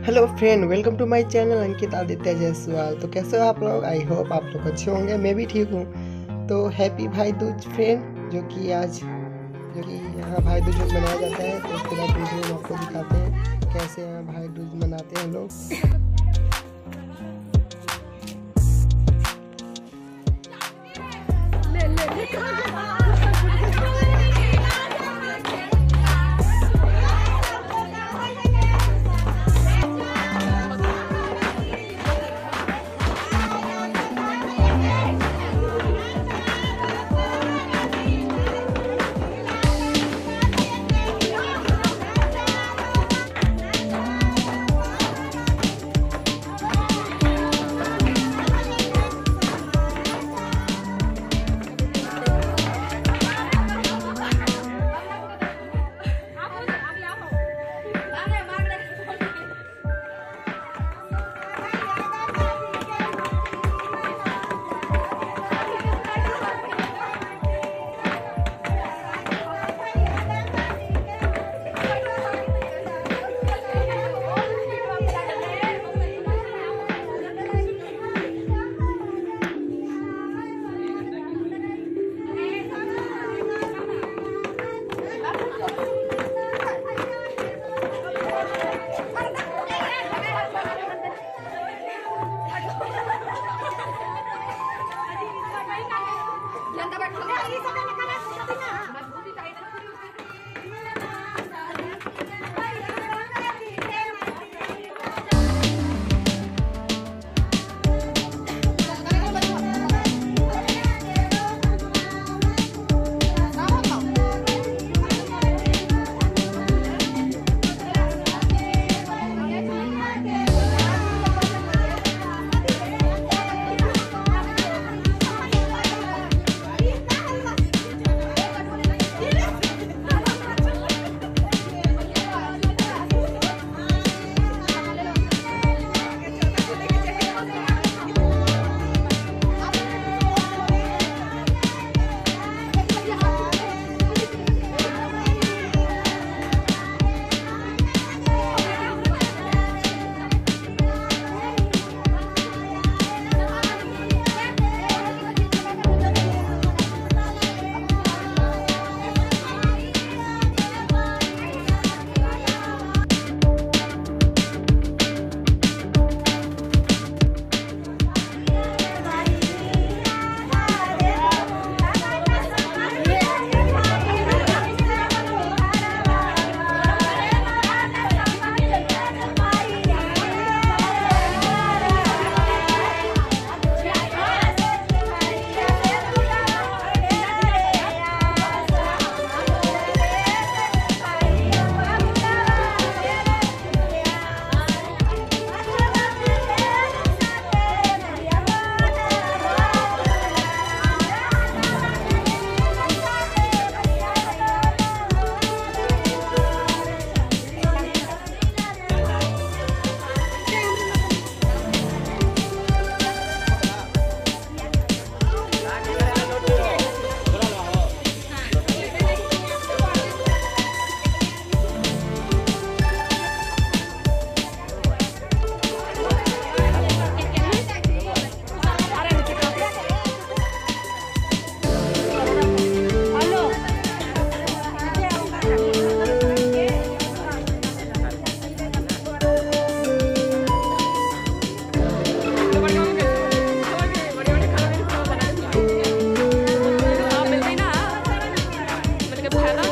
Hello friend, welcome to my channel Ankit Aditya Jaiswal. तो कैसे हो आप लोग? आई होप आप लोग अच्छे होंगे। मैं भी ठीक हूँ। तो हैप्पी भाई दूज फ्रेंड, जो कि यहाँ भाई दूज मनाया जाता है। तो पूरा वीडियो हम आपको दिखाते हैं कैसे यहाँ भाई दूज मनाते हैं लोग। Hello.